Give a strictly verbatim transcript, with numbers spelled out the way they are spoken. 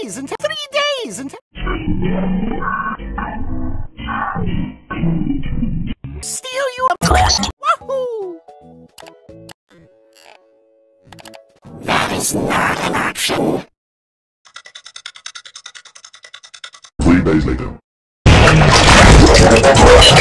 days until three days until steal you a Klasky. Wahoo! That is not an option. Three days later.